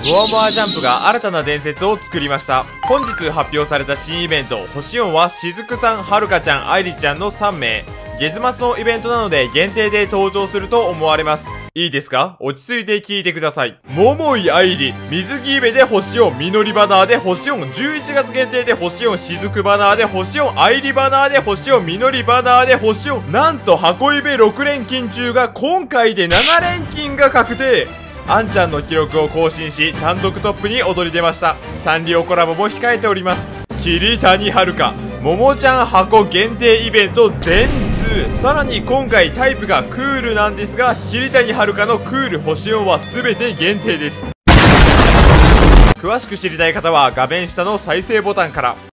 モアモアジャンプが新たな伝説を作りました。本日発表された新イベント、星4はしずくさん、はるかちゃん、あいりちゃんの3名。月末のイベントなので限定で登場すると思われます。いいですか？落ち着いて聞いてください。桃井愛理、水着イベで星4、実りバナーで星4、11月限定で星4、しずくバナーで星4、愛理バナーで星4、実りバナーで星4。なんと箱イベ6連勤中が今回で7連勤が確定。あんちゃんの記録を更新し、単独トップに躍り出ました。サンリオコラボも控えております。桐谷遥、ももちゃん箱限定イベント全通。さらに今回タイプがクールなんですが、桐谷遥のクール星4は全て限定です。詳しく知りたい方は画面下の再生ボタンから。